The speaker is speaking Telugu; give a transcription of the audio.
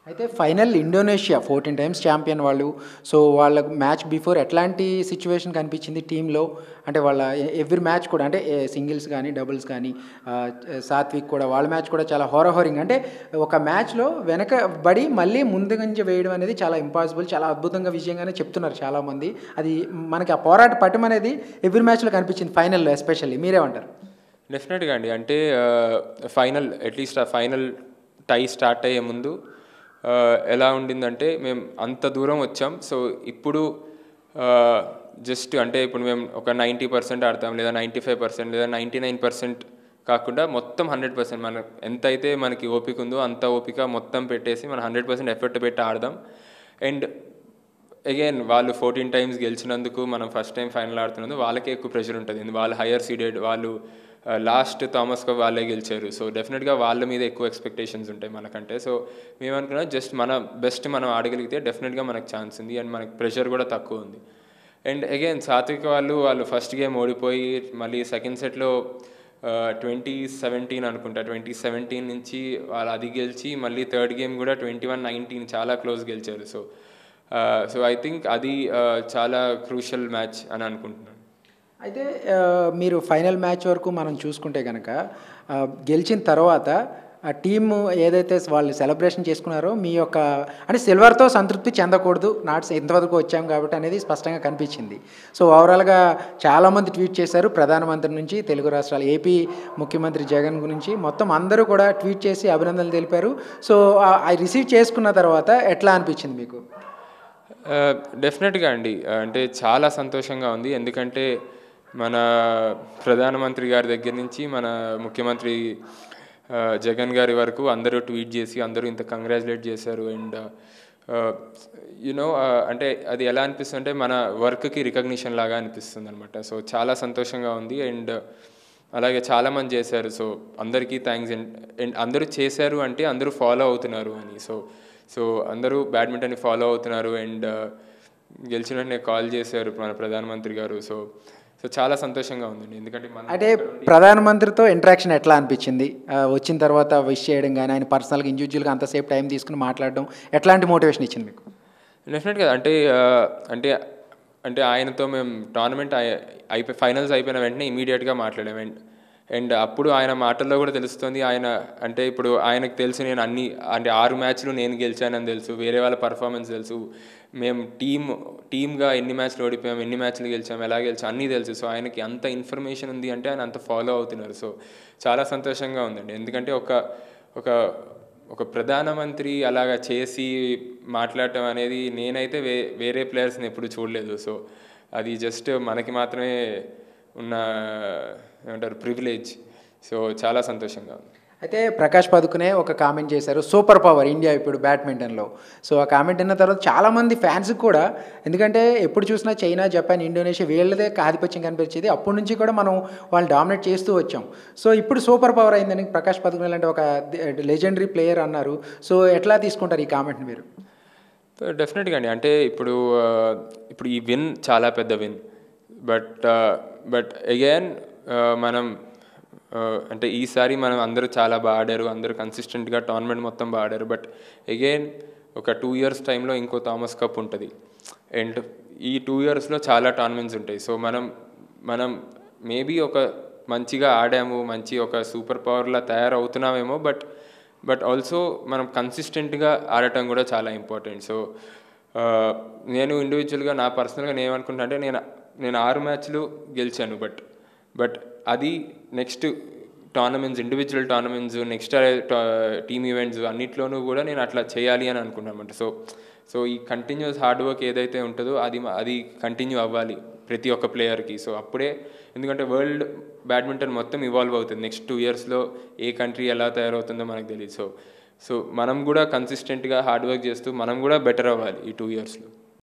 అయితే ఫైనల్ ఇండోనేషియా 14 టైమ్స్ ఛాంపియన్ వాళ్ళు. సో, వాళ్ళ మ్యాచ్ బిఫోర్ ఎట్లాంటి సిట్యుయేషన్ కనిపించింది టీమ్‌లో? అంటే వాళ్ళ ఎవ్రి మ్యాచ్ కూడా అంటే సింగిల్స్ గానీ, డబుల్స్ గానీ సాత్విక్ కూడా వాళ్ళ మ్యాచ్ కూడా చాలా హోరాహోరీగా అంటే ఒక మ్యాచ్‌లో వెనకబడి మళ్ళీ ముందుగంజ వేయడం అనేది చాలా ఇంపాసిబుల్. చాలా అద్భుతంగా విజయంగానే చెప్తున్నారు చాలామంది. అది మనకి ఆ పోరాట పటిమనేది ఎవ్రి మ్యాచ్‌లో కనిపించింది ఫైనల్‌లో ఎస్పెషల్లీ. మీరేమంటారు? డెఫినెట్‌గా అండి. అంటే ఫైనల్ అట్‌లీస్ట్ ఆ ఫైనల్ టై స్టార్ట్ అయ్యే ముందు ఎలా ఉండిందంటే మేము అంత దూరం వచ్చాం. సో, ఇప్పుడు జస్ట్ అంటే ఇప్పుడు మేము ఒక 90% ఆడతాం, లేదా 95% లేదా 99% కాకుండా మొత్తం 100% మనం ఎంతైతే మనకి ఓపిక ఉందో అంత ఓపిక మొత్తం పెట్టేసి మనం 100% ఎఫర్ట్ పెట్టి ఆడదాం. అండ్ అగైన్ వాళ్ళు 14 టైమ్స్ గెలిచినందుకు, మనం ఫస్ట్ టైం ఫైనల్ ఆడుతున్నందుకు వాళ్ళకే ఎక్కువ ప్రెషర్ ఉంటుంది. వాళ్ళు హయ్యర్ సీడెడ్, వాళ్ళు లాస్ట్ థామస్ కప్ వాళ్ళే గెలిచారు. సో డెఫినెట్గా వాళ్ళ మీద ఎక్కువ ఎక్స్పెక్టేషన్స్ ఉంటాయి మనకంటే. సో మేమనుకున్నాం జస్ట్ మన బెస్ట్ మనం ఆడగలిగితే డెఫినెట్గా మనకు ఛాన్స్ ఉంది అండ్ మనకి ప్రెషర్ కూడా తక్కువ ఉంది. అండ్ అగైన్ సాత్విక్ వాళ్ళు ఫస్ట్ గేమ్ ఓడిపోయి మళ్ళీ సెకండ్ సెట్లో 2017 అనుకుంటా, 2017 నుంచి వాళ్ళు అది గెలిచి మళ్ళీ థర్డ్ గేమ్ కూడా 21-19 చాలా క్లోజ్ గెలిచారు. సో ఐ థింక్ అది చాలా క్రూషియల్ మ్యాచ్ అని అనుకుంటున్నాను. అయితే మీరు ఫైనల్ మ్యాచ్ వరకు మనం చూసుకుంటే గనక గెలిచిన తర్వాత ఆ టీము ఏదైతే వాళ్ళు సెలబ్రేషన్ చేసుకున్నారో మీ యొక్క అంటే సిల్వర్తో సంతృప్తి చెందకూడదు, నాట్స్ ఇంతవరకు వచ్చాం కాబట్టి అనేది స్పష్టంగా కనిపించింది. సో ఓవరాల్గా చాలామంది ట్వీట్ చేశారు, ప్రధానమంత్రి నుంచి తెలుగు రాష్ట్రాలు ఏపీ ముఖ్యమంత్రి జగన్ గురించి మొత్తం అందరూ కూడా ట్వీట్ చేసి అభినందనలు తెలిపారు. సో అవి రిసీవ్ చేసుకున్న తర్వాత ఎట్లా అనిపించింది మీకు? డెఫినెట్గా అండి, అంటే చాలా సంతోషంగా ఉంది. ఎందుకంటే మన ప్రధానమంత్రి గారి దగ్గర నుంచి మన ముఖ్యమంత్రి జగన్ గారి వరకు అందరూ ట్వీట్ చేసి అందరూ ఇంత కంగ్రాచులేట్ చేశారు. అండ్ యునో అంటే అది ఎలా అనిపిస్తుంది అంటే మన వర్క్కి రికగ్నిషన్ లాగా అనిపిస్తుంది అనమాట. సో చాలా సంతోషంగా ఉంది. అండ్ అలాగే చాలామంది చేశారు. సో అందరికీ థ్యాంక్స్. అండ్ అందరూ చేశారు అంటే అందరూ ఫాలో అవుతున్నారు అని. సో అందరూ బ్యాడ్మింటన్ని ఫాలో అవుతున్నారు. అండ్ గెలిచిన వెంటనే కాల్ చేశారు మన ప్రధానమంత్రి గారు. సో చాలా సంతోషంగా ఉందండి. ఎందుకంటే అంటే ప్రధానమంత్రితో ఇంటరాక్షన్ ఎట్లా అనిపించింది? వచ్చిన తర్వాత విష్ చేయడం కానీ, ఆయన పర్సనల్గా ఇండివిజువల్గా అంతసేపు టైం తీసుకుని మాట్లాడడం ఎట్లాంటి మోటివేషన్ ఇచ్చింది మీకు? డెఫినెట్గా అంటే అంటే ఆయనతో మేము టోర్నమెంట్ ఫైనల్స్ అయిపోయిన వెంటనే ఇమీడియట్గా మాట్లాడాము. అండ్ అప్పుడు ఆయన మాటల్లో కూడా తెలుస్తుంది ఆయన అంటే ఇప్పుడు ఆయనకు తెలుసు నేను అంటే 6 మ్యాచ్లు నేను గెలిచానని తెలుసు, వేరే వాళ్ళ పర్ఫార్మెన్స్ తెలుసు, మేము టీమ్గా ఎన్ని మ్యాచ్లు ఓడిపోయాం, ఎన్ని మ్యాచ్లు గెలిచాం, ఎలా గెలిచాం అన్నీ తెలుసు. సో ఆయనకి అంత ఇన్ఫర్మేషన్ ఉంది అంటే ఆయన అంత ఫాలో అవుతున్నారు. సో చాలా సంతోషంగా ఉందండి. ఎందుకంటే ఒక ప్రధానమంత్రి అలాగా చేసి మాట్లాడటం అనేది నేనైతే వేరే ప్లేయర్స్ని ఎప్పుడు చూడలేదు. సో అది జస్ట్ మనకి మాత్రమే ఉన్న ఏమంటారు ప్రివిలేజ్. సో చాలా సంతోషంగా ఉంది. అయితే ప్రకాష్ పదుకునే ఒక కామెంట్ చేశారు, సూపర్ పవర్ ఇండియా ఇప్పుడు బ్యాడ్మింటన్లో. సో ఆ కామెంట్ విన్న తర్వాత చాలామంది ఫ్యాన్స్కి కూడా, ఎందుకంటే ఎప్పుడు చూసినా చైనా, జపాన్, ఇండోనేషియా వీళ్ళదే ఆధిపత్యం కనిపించేది. అప్పటి నుంచి కూడా మనం వాళ్ళు డామినేట్ చేస్తూ వచ్చాం. సో ఇప్పుడు సూపర్ పవర్ అయిందని ప్రకాష్ పదుకునే లాంటి ఒక లెజెండరీ ప్లేయర్ అన్నారు. సో ఎట్లా తీసుకుంటారు ఈ కామెంట్ని మీరు? డెఫినెట్గా అండి, అంటే ఇప్పుడు ఈ విన్ చాలా పెద్ద విన్. బట్ అగైన్ మనం అంటే ఈసారి మనం అందరూ చాలా బాగా ఆడారు, అందరూ కన్సిస్టెంట్గా టోర్నమెంట్ మొత్తం బాగా ఆడారు. బట్ అగైన్ ఒక 2 years టైంలో ఇంకో థామస్ కప్ ఉంటుంది. అండ్ ఈ 2 yearsలో చాలా టోర్నమెంట్స్ ఉంటాయి. సో మనం మేబీ ఒక మంచిగా ఆడాము, మంచి ఒక సూపర్ పవర్లా తయారవుతున్నామేమో. బట్ ఆల్సో మనం కన్సిస్టెంట్గా ఆడటం కూడా చాలా ఇంపార్టెంట్. సో నేను ఇండివిజువల్గా నా పర్సనల్గా నేను ఏమనుకుంటున్నా అంటే నేను 6 మ్యాచ్లు గెలిచాను. బట్ అది next tournaments, individual tournaments, next team events అన్నిట్లోనూ కూడా నేను అట్లా చేయాలి అని అనుకున్నాను అనమాట. సో ఈ కంటిన్యూస్ హార్డ్ వర్క్ ఏదైతే ఉంటుందో అది కంటిన్యూ అవ్వాలి ప్రతి ఒక్క ప్లేయర్కి. సో అప్పుడే, ఎందుకంటే వరల్డ్ బ్యాడ్మింటన్ మొత్తం ఇవాల్వ్ అవుతుంది. నెక్స్ట్ 2 yearsలో ఏ కంట్రీ ఎలా తయారవుతుందో మనకు తెలియదు. సో మనం కూడా కన్సిస్టెంట్గా హార్డ్ వర్క్ చేస్తూ మనం కూడా బెటర్ అవ్వాలి ఈ 2 yearsలో.